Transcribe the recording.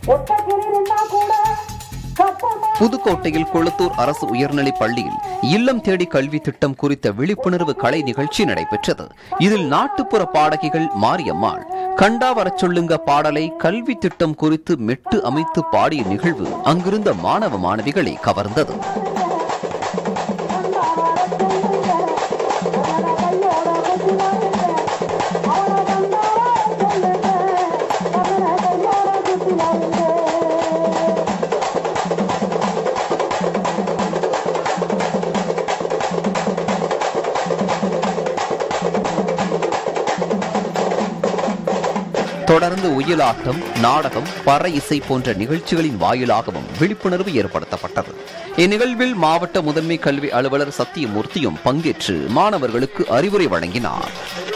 புதுக்கோட்டையில் கொளத்தூர் அரசு உயர்நிலைப் பள்ளியில் இல்லம் தேடி கல்வி திட்டம் குறித்த விழிப்புணர்வு கலை நிகழ்ச்சி நடைபெற்றது. இதில் நாட்டுப்புற பாடகிகள் மாரியம்மாள் கண்டா வரச் சொல்லுங்க பாடலை கல்வி திட்டம் குறித்து மெட்டு அமைத்து பாடிய நிகழ்வு அங்கிருந்த மாணவ மாணவிகளை கவர்ந்தது. தொடர்ந்து ஒயிலாட்டம், நாடகம், பறை இசை போன்ற நிகழ்ச்சிகளின் வாயிலாகவும் விழிப்புணர்வு ஏற்படுத்தப்பட்டது. இந்நிகழ்வில் மாவட்ட முதன்மை கல்வி அலுவலர் சத்தியமூர்த்தியும் பங்கேற்று மாணவர்களுக்கு அறிவுரை வழங்கினார்.